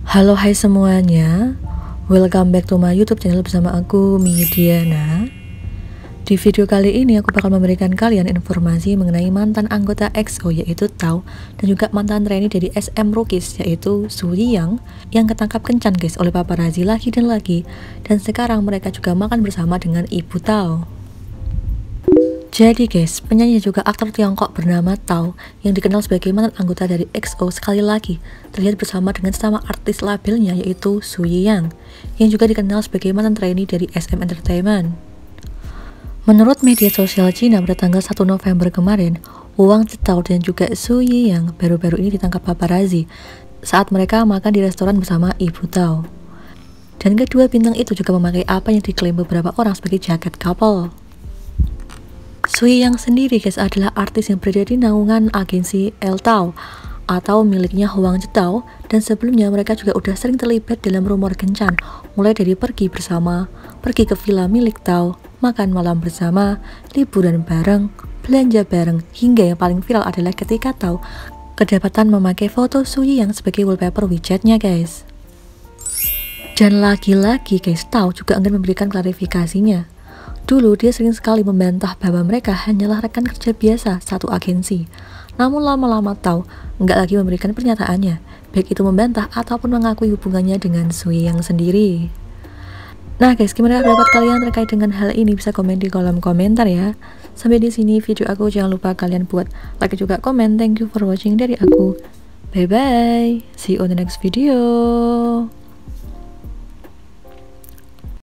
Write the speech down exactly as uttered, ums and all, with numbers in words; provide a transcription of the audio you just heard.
Halo hai semuanya, welcome back to my YouTube channel bersama aku Midiana. Di video kali ini aku bakal memberikan kalian informasi mengenai mantan anggota X O yaitu Tao dan juga mantan trainee dari S M Rookies yaitu Su Yiyang yang ketangkap kencan guys oleh paparazzi lagi dan lagi, dan sekarang mereka juga makan bersama dengan ibu Tao. Jadi guys, penyanyi juga aktor Tiongkok bernama Tao yang dikenal sebagai mantan anggota dari X O sekali lagi terlihat bersama dengan sesama artis labelnya yaitu Su Yiyang yang juga dikenal sebagai mantan trainee dari S M Entertainment. Menurut media sosial Cina pada tanggal satu November kemarin, Wang Zitao dan juga Su Yiyang baru-baru ini ditangkap paparazzi saat mereka makan di restoran bersama ibu Tao. Dan kedua bintang itu juga memakai apa yang diklaim beberapa orang sebagai jaket couple. Su Yiyang sendiri guys adalah artis yang berada di naungan agensi L Tao atau miliknya Wang Zitao, dan sebelumnya mereka juga udah sering terlibat dalam rumor kencan, mulai dari pergi bersama, pergi ke villa milik Tao, makan malam bersama, liburan bareng, belanja bareng, hingga yang paling viral adalah ketika Tao kedapatan memakai foto Su Yiyang sebagai wallpaper widgetnya guys. Dan lagi-lagi guys, Tao juga enggan memberikan klarifikasinya. Dulu dia sering sekali membantah bahwa mereka hanyalah rekan kerja biasa satu agensi. Namun lama-lama Tao nggak lagi memberikan pernyataannya, baik itu membantah ataupun mengakui hubungannya dengan Su Yiyang sendiri. Nah guys, gimana pendapat kalian terkait dengan hal ini? Bisa komen di kolom komentar ya. Sampai di sini video aku, jangan lupa kalian buat like juga komen. Thank you for watching dari aku. Bye bye. See you on the next video.